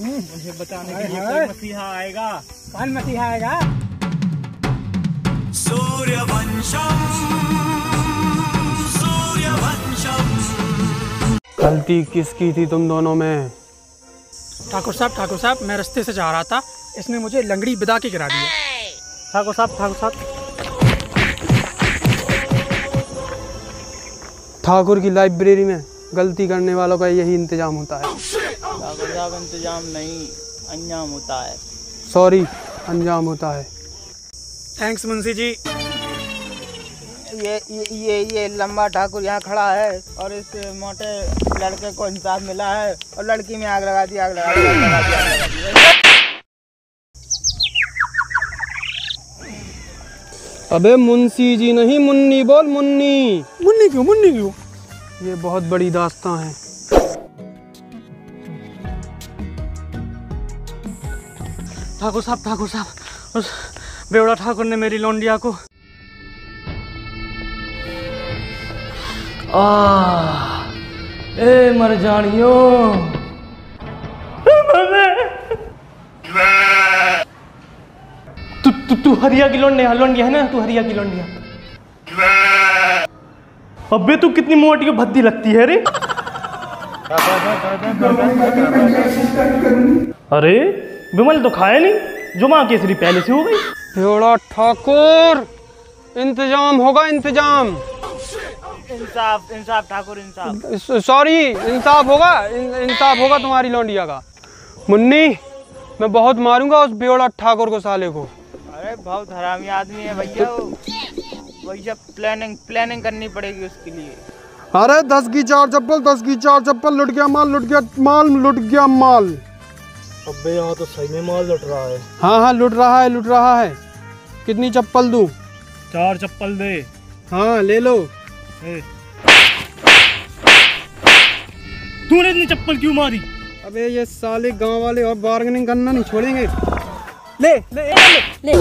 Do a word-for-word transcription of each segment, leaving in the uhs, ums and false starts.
मुझे बचाने के लिए कोई मसीहा आएगा। कौन मसीहा आएगा? सूर्यवंशम सूर्यवंशम। गलती किसकी थी तुम दोनों में? ठाकुर साहब ठाकुर साहब मैं रास्ते से जा रहा था, इसने मुझे लंगड़ी बिदा के गिरा दिया। ठाकुर साहब ठाकुर साहब ठाकुर की लाइब्रेरी में गलती करने वालों का यही इंतजाम होता है। ठाकुर साहब इंतजाम नहीं, अंजाम होता है। सॉरी, अंजाम होता है। थैंक्स मुंशी जी। ये ये ये ये लंबा ठाकुर यहाँ खड़ा है और इस मोटे लड़के को इंसाफ मिला है और लड़की में आग लगा दी, आग लगा दी, आग लगा दी, आग लगा दी। अबे मुंशी जी नहीं, मुन्नी बोल, मुन्नी। मुन्नी क्यों? मुन्नी क्यों? ये बहुत बड़ी दास्तां है। ठाकुर साहब ठाकुर साहब उस बेवड़ा ठाकुर ने मेरी लौंडिया को आ ए मर जानियो तू तू तू हरिया की लौंडिया लौंडिया है ना, तू हरिया की लौंडिया। अबे तू कितनी मोटी और भद्दी लगती है रे। अरे विमल तो खाया नहीं, जुमा केसरी पहले से हो गई। बेवड़ा ठाकुर, इंतजाम होगा, इंतजाम। इंसाफ इंसाफ ठाकुर इंसाफ। सॉरी, इंसाफ होगा, इंसाफ होगा तुम्हारी लौंडिया का। मुन्नी, मैं बहुत मारूंगा उस बेवड़ा ठाकुर को, साले को। अरे बहुत हरामी आदमी है भैया वो। भैया प्लानिंग प्लानिंग करनी पड़ेगी उसके लिए। अरे दस की चार चप्पल, दस की चार चप्पल, लुट गया माल, लुट गया माल, लुट गया माल। अबे यहाँ तो सही में माल लुट रहा है। हाँ हाँ लुट रहा है, लुट रहा है। कितनी चप्पल दूं? चार चप्पल दे। हाँ ले लो। तूने इतनी चप्पल क्यों मारी? अबे ये साले गांव वाले और बार्गेनिंग करना नहीं छोड़ेंगे। ले ले ले, ले।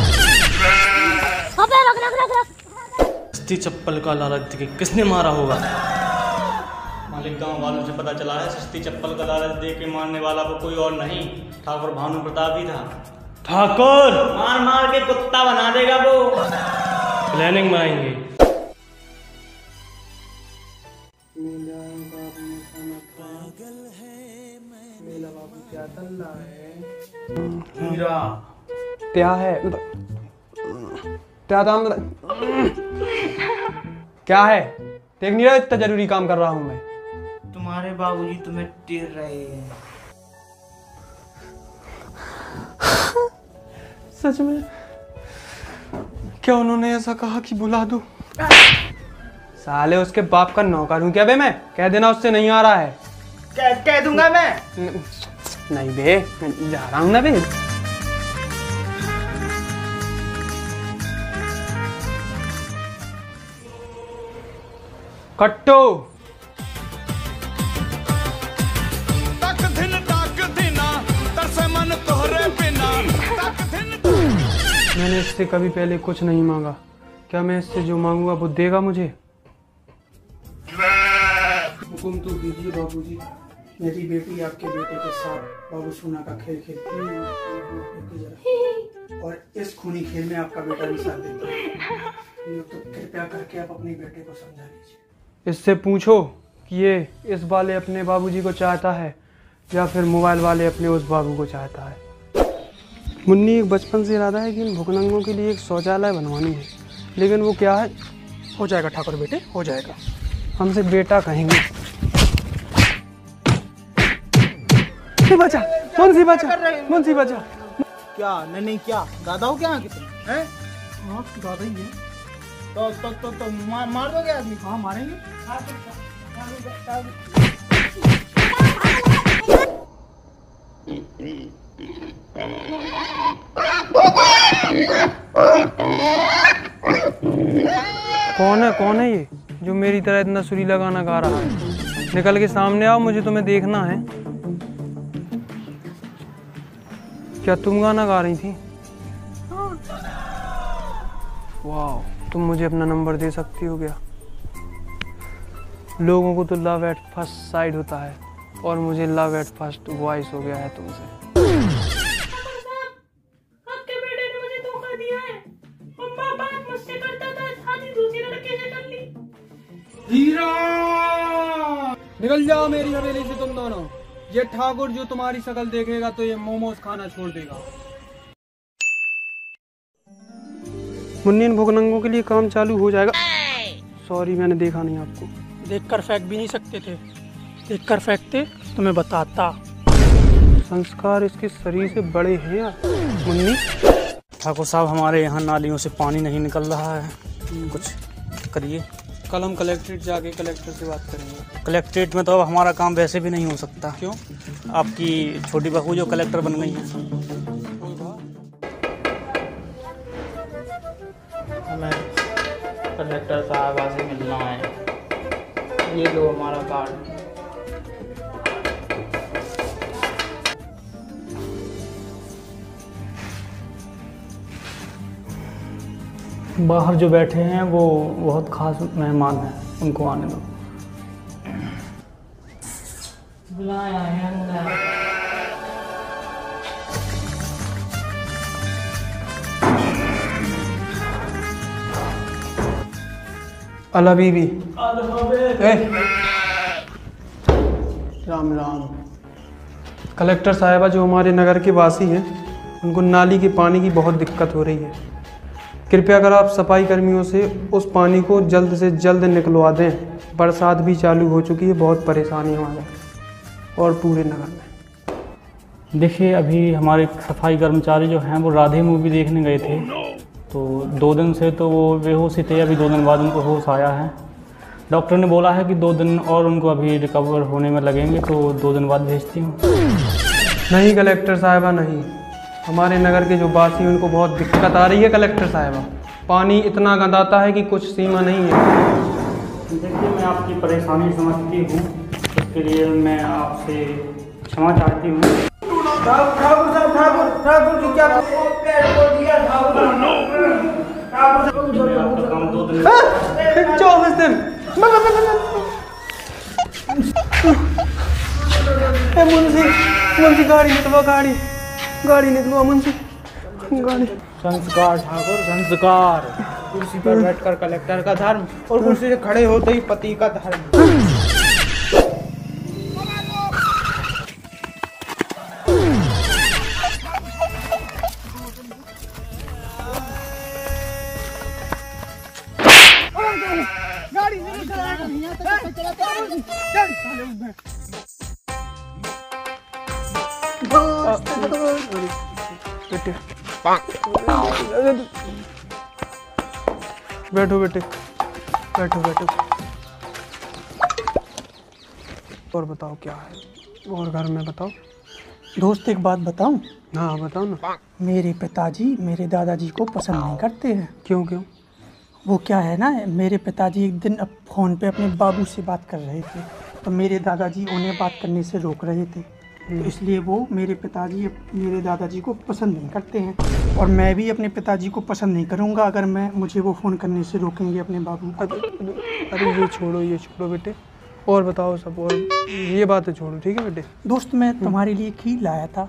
अबे रख रख रख रख। सस्ती चप्पल का लालच देके किसने मारा होगा? मालिक गांव वालों से पता चला है सस्ती चप्पल का लालच दे के मारने वाला वो कोई और नहीं, ठाकुर भानु प्रताप ही था। ठाकुर मार मार के कुत्ता बना देगा वो। प्लानिंग बनाएंगे। हीरा क्या है? क्या था? क्या है? देख नहीं रहा इतना जरूरी काम कर रहा हूँ मैं। तुम्हारे बाबूजी तुम्हें टेर रहे हैं। सच में? क्या उन्होंने ऐसा कहा कि बुला दूं? साले उसके बाप का नौकर हूँ क्या बे मैं? कह देना उससे नहीं आ रहा है। कह कह दूंगा मैं। न, नहीं बे, जा रहा हूँ ना बे। कट्टो तक दिन तक दिना तरसे मन तोहरे बिना तक दिन। मैंने इससे कभी पहले कुछ नहीं मांगा, क्या मैं इससे जो मांगूंगा वो देगा मुझे? हुकुम तो कीजिए बाबूजी, मेरी बेटी आपके बेटे के साथ बाबू सोना का खेल खेलती है और इस खूनी खेल में आपका बेटा भी साथ देता है, तो कृपया करके आप अपने बेटे को समझा लीजिए। इससे पूछो कि ये इस वाले अपने बाबूजी को चाहता है या फिर मोबाइल वाले अपने उस बाबू को चाहता है। मुन्नी एक बचपन से इरादा है कि इन भुखनंगों के लिए एक शौचालय बनवानी है, लेकिन वो क्या है? हो जाएगा ठाकुर बेटे, हो जाएगा। हमसे बेटा कहेंगे। बचा, मुंशी बचा, मुंशी बचा। क्या नहीं नहीं क्या दादा हो क्या कितने हैं? हाँ दादा ही है। तो तो तो, तो मार मार दोगे आदमी? हाँ मारेंगे। कौन है कौन है ये जो मेरी तरह इतना सुरीला गाना गा रहा है? निकल के सामने आओ, मुझे तुम्हें देखना है। क्या तुम गाना गा रही थी? वाह, तुम मुझे अपना नंबर दे सकती हो क्या? लोगों को तो लव एट फर्स्ट साइड होता है और मुझे लव एट फर्स्ट वॉइस हो गया है तुमसे। आपके बेटे ने मुझे धोखा दिया है। अम्मा बात मुझसे करता था, शादी दूसरे लड़के से कर ली। हीरा, निकल जाओ मेरी हवेली से तुम दोनों। ये ठाकुर जो तुम्हारी शक्ल देखेगा तो ये मोमोज खाना छोड़ देगा। मुन्नी, इन भुगनंगों के लिए काम चालू हो जाएगा। सॉरी, मैंने देखा नहीं आपको। देखकर फेंक भी नहीं सकते थे, देखकर फेंकते तो मैं बताता। संस्कार इसके शरीर से बड़े हैं यार। मुन्नी, ठाकुर साहब, हमारे यहाँ नालियों से पानी नहीं निकल रहा है, कुछ करिए। कल हम कलेक्ट्रेट जाके कलेक्टर से बात करेंगे। कलेक्ट्रेट में तो अब हमारा काम वैसे भी नहीं हो सकता। क्यों? आपकी छोटी बहू जो कलेक्टर बन गई है। हमें कलेक्टर साहबा से मिलना है। ये लो हमारा कार्ड। बाहर जो बैठे हैं वो बहुत खास मेहमान हैं, उनको आने दो। बुलाया है अंदर। अला बीबी, राम राम। कलेक्टर साहिबा जो हमारे नगर के वासी हैं, उनको नाली के पानी की बहुत दिक्कत हो रही है। कृपया कर आप सफाई कर्मियों से उस पानी को जल्द से जल्द निकलवा दें। बरसात भी चालू हो चुकी है, बहुत परेशानी है हमारा और पूरे नगर में। देखिए, अभी हमारे सफाई कर्मचारी जो हैं वो राधे मूवी देखने गए थे, तो दो दिन से तो वो बेहोश ही थे। अभी दो दिन बाद उनको होश आया है। डॉक्टर ने बोला है कि दो दिन और उनको अभी रिकवर होने में लगेंगे, तो दो दिन बाद भेजती हूँ। नहीं कलेक्टर साहिबा, नहीं। हमारे नगर के जो वासी हैं उनको बहुत दिक्कत आ रही है कलेक्टर साहिबा। पानी इतना गंदाता है कि कुछ सीमा नहीं है। देखिए, मैं आपकी परेशानी समझती हूँ, इसके लिए मैं आपसे क्षमा चाहती हूँ। ठाकुर साहब, ठाकुर ठाकुर जी क्या चौबीस दिन मुंशी, मुंशी गाड़ी निकलवा, गाड़ी गाड़ी निकलवा मुंशी, गाड़ी। संस्कार ठाकुर, संस्कार। कुर्सी पर बैठकर कलेक्टर का धर्म और कुर्सी से खड़े होते ही पति का धर्म। बेटे बैठो, बेटे बैठो बैठो। और बताओ क्या है, और घर में बताओ। दोस्त एक बात बताऊं? हाँ बताओ ना। मेरे पिताजी मेरे दादाजी को पसंद नहीं करते हैं। क्यों क्यों? वो क्या है ना, मेरे पिताजी एक दिन अब फ़ोन पे अपने बाबू से बात कर रहे थे, तो मेरे दादाजी उन्हें बात करने से रोक रहे थे। तो इसलिए वो मेरे पिताजी मेरे दादाजी को पसंद नहीं करते हैं, और मैं भी अपने पिताजी को पसंद नहीं करूँगा अगर मैं मुझे वो फ़ोन करने से रोकेंगे अपने बाबू। अरे ये छोड़ो, ये छोड़ो बेटे, और बताओ सब, और ये बातें छोड़ो, ठीक है बेटे। दोस्त, मैं तुम्हारे लिए खीर लाया था।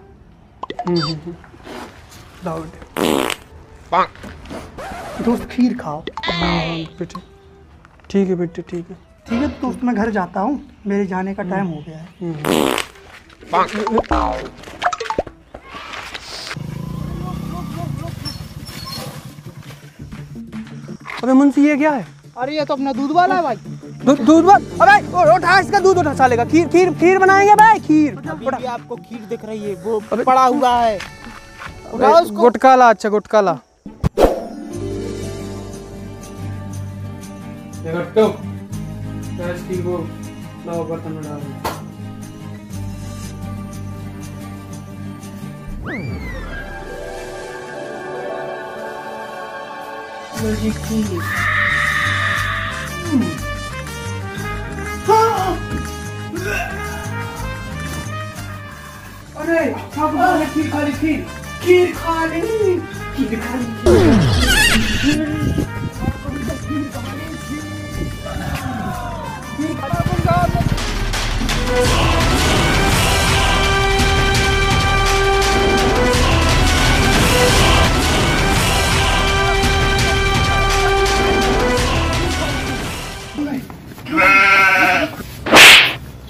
लाओ बेटे। दोस्त खीर खाओ। हाँ बेटे, ठीक है बेटे, ठीक है। ठीक है दोस्त, मैं घर जाता हूँ, मेरे जाने का टाइम हो गया है। अबे मुंशी, ये क्या है? अरे ये तो अपना दूध वाला है भाई। दूध दूध वाला? अबे उठा इसका दूध, उठा साले का। खीर खीर खीर बनाएंगे भाई, खीर। अभी ये आपको खीर दिख रही है, वो पड़ा हुआ है। उठाओ उसको। गुटका ला, अच्छा गुटका ला। देखो इसकी वो लाओ, बर्तन में डालो। मुझे खीर। अरे ठाकुर ने खीर खा ली, खीर खीर खा ली, खीर खा ली।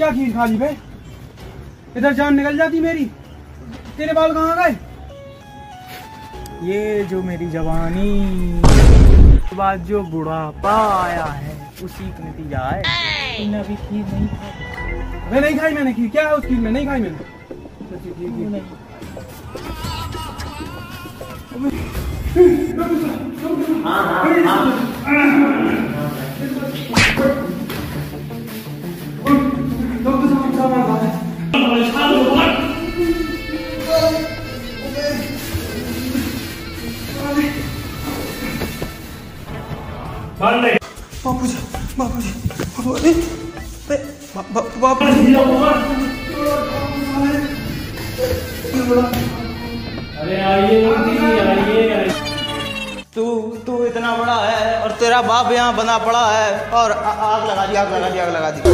क्या खीर खा ली बे? इधर जान निकल जाती मेरी। तेरे बाल कहाँ गए? ये जो मेरी जवानी के बाद जो बुढ़ापा आया है उसी का नतीजा है। तुमने अभी खीर नहीं खाई? मैं नहीं खाई मैंने खीर। क्या है उस खीर में? नहीं खाई मैंने। सच्ची खीर खीर नहीं। बापूजी बापूजी बापूजी बापूजी अरे आइए आइए। तू तू इतना बड़ा है और तेरा बाप यहाँ बना पड़ा है और आ, आग लगा दी आग लगा दी आग लगा दी।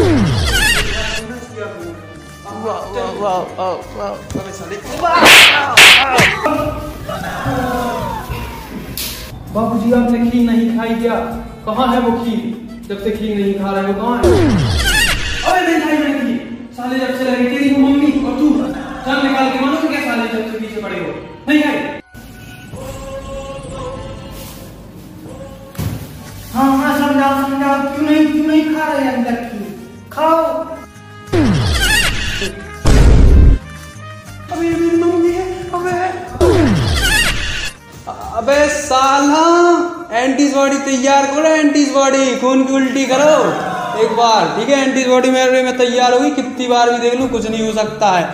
वाह वाह वाह वाह। बापूजी आपने खीर नहीं खाई क्या? कहाँ है वो खीर? जब से खीर नहीं खा रहे हो कहाँ है? अरे नहीं खाई मैंने खीर। साले जब से लगे तेरी मम्मी और तू जान निकाल के मानो क्या साले जब से पीछे पड़े हो। नहीं खाई। हाँ हाँ समझाओ समझाओ, क्यों नहीं क्यों नहीं खा रहे अंदर खीर? खाओ। अबे ये मेरी मम्मी है। अबे अबे साला एंटीबॉडी तैयार करो। एंटीबॉडी खून की उल्टी करो एक बार, ठीक है? एंटीबॉडी मेरे में तैयार होगी, कितनी बार भी देख लूं कुछ नहीं हो सकता है।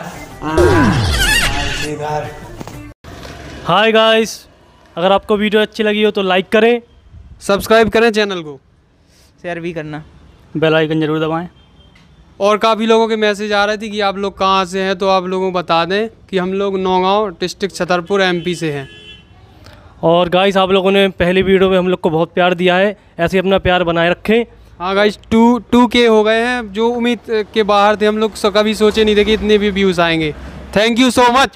हाय गाइस, अगर आपको वीडियो अच्छी लगी हो तो लाइक करें, सब्सक्राइब करें चैनल को, शेयर भी करना, बेल आइकन जरूर दबाएं। और काफ़ी लोगों के मैसेज आ रहे थे कि आप लोग कहाँ से हैं, तो आप लोगों को बता दें कि हम लोग नौगांव डिस्ट्रिक्ट छतरपुर एमपी से हैं। और गाइस आप लोगों ने पहली वीडियो में हम लोग को बहुत प्यार दिया है, ऐसे ही अपना प्यार बनाए रखें। हाँ गाइस टू टू के हो गए हैं, जो उम्मीद के बाहर थे। हम लोग कभी सोचे नहीं थे कि इतने भी व्यूज़ आएंगे। Thank you so much.